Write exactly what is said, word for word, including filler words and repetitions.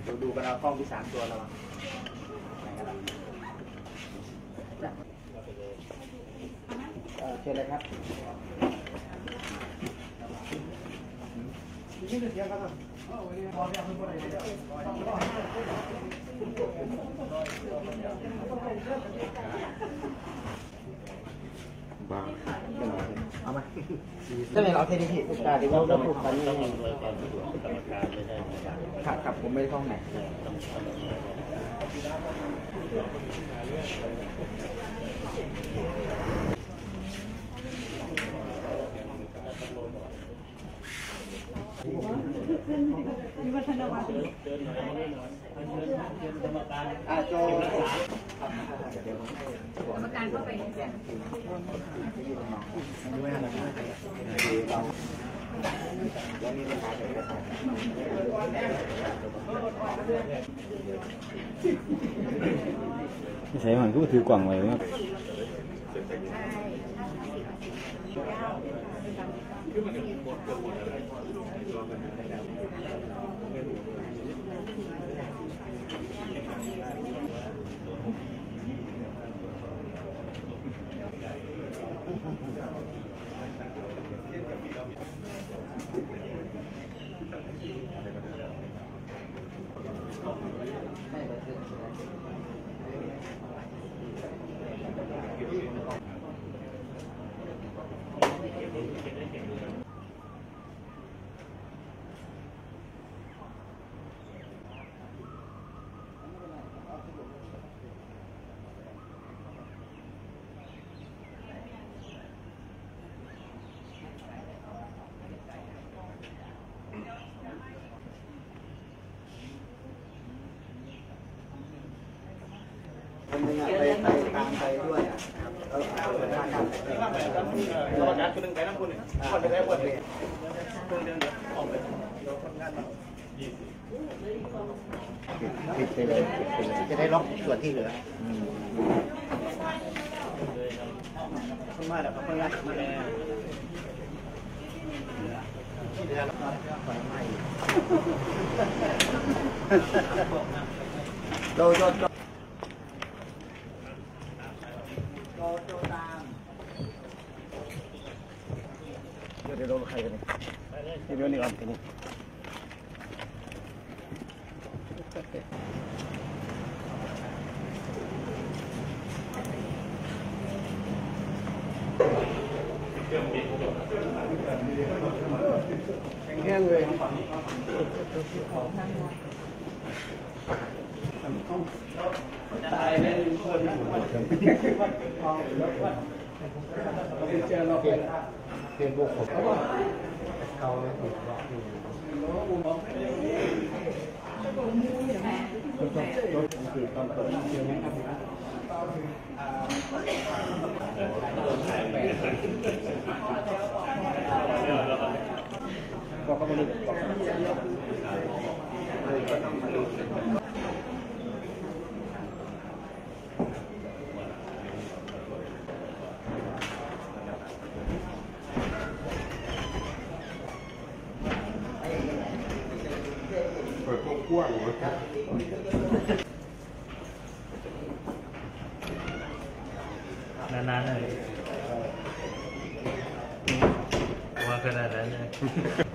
ดูดูกันเอากล้องที่สามตัวเราเชิญเลยครับบ้าเอามาจะไหนเราเทนิทีการที่เราเราพูดกันนี่ครับครับผมไม่ได้ท่องไหนมีวัฒนวัฒน์อาโจกรรมการเข้าไปด้วยอะไรนะเราแล้วมีปัญหาเอกสารใช่มันก็ถือกล่องไว้ครับคนนึงไปไปตามไปด้วยอ่ะแล้วเอาไปทานกันเราจัดคนนึงไปนั่งคนนึงคนไปได้คนเลยคนเดียวออกไปปิดไปเลยจะได้ล็อกส่วนที่เหลือคนมาแล้วคนมามาแล้วโดนโดนเดี๋ยวเราใครกันเนี่ยเดี๋ยวนี้ก่อนกันนี่แห้งเลยตายเลยคนเจอเราเป็นเป็นบุคคลเขาเลยถูกล็อกอยู่คือตอนเปิดเชียงนะครับบอกเขามาดูบอกก็ต้องมาดูเปิดพวกขั้วหรือว่านานๆเลยว่าขนาดนั้นเลย